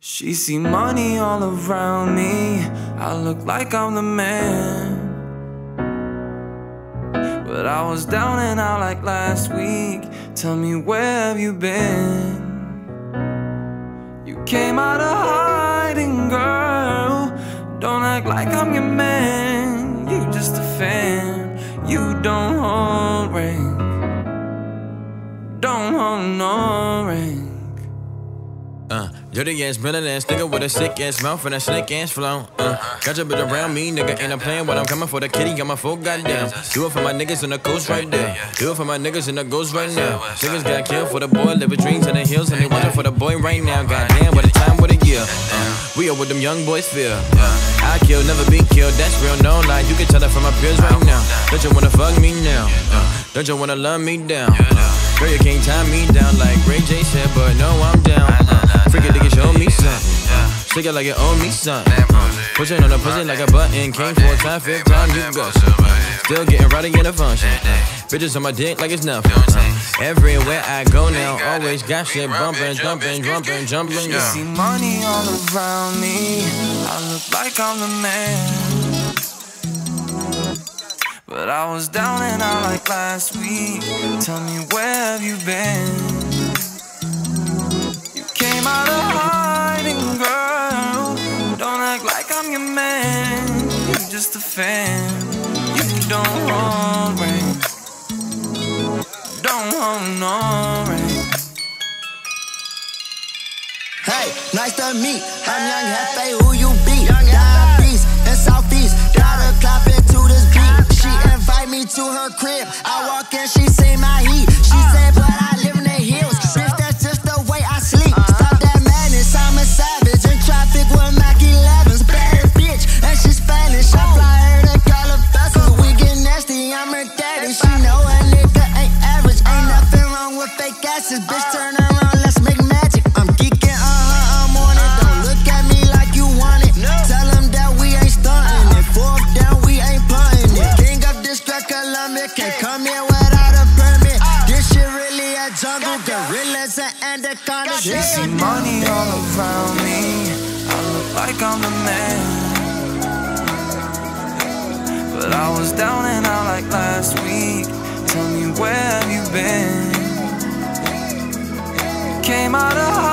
She see money all around me, I look like I'm the man. But I was down and out like last week. Tell me, where have you been? You came out of hiding, girl. Don't act like I'm your man. You just a fan. You don't hold rank. Don't hold no rank. Dirty ass, villain ass nigga with a sick ass mouth and a snake ass flow. Got your bitch around me, nigga, ain't a plan what I'm coming for the kitty, got my full goddamn. Do it for my niggas in the coast right there. Do it for my niggas in the ghost right now. Niggas got killed for the boy, living dreams in the hills, and they waiting for the boy right now. Goddamn, what a time, what a year. We are what them young boys feel. I kill, never be killed, that's real, no lie. You can tell that from my peers right now. Don't you wanna fuck me now? Don't you wanna love me down? Girl, you can't tie me down like Ray J said, but no, I'm down. Freaky nigga, show me something. Shake it like you owe me something. Pushing on the pussy like a button. Came for a time, fifth time, you go. Still getting rowdy in the function. Bitches on my dick like it's nothing. Everywhere I go now, always got shit bumping, jumping. You see money all around me, I look like I'm the man. But I was down and out like last week. Tell me, where have you been? You came out of hiding, girl. Don't act like I'm your man. You just a fan. You don't hold rank. Don't hold no rank. Hey, nice to meet. I'm Young Hefe, who you be? Down Beast and Southeast. Gotta clap into this beat. She invite me to her crib. I walk in, she say my heat. She said, but I live in the hills. Bitch, that's just the way I sleep. Stop that madness, I'm a savage. In traffic with Mac 11s. Bad bitch, and she Spanish. I fly her to Calabasas. We get nasty, I'm her daddy. She know a nigga ain't average. Ain't nothing wrong with fake asses. Bitch, turn around, let's make magic. I'm geeking on her, I'm on it. Don't look at me like you want it. Tell them that we ain't stunting it. Fourth down, we ain't punting it. King of District Columbia, can't come here without a permit. This shit really a jungle, gorillas and anacondas. She see money all around me, I look like I'm the man. But I was down and out like last week. Tell me, where have you been? Came out of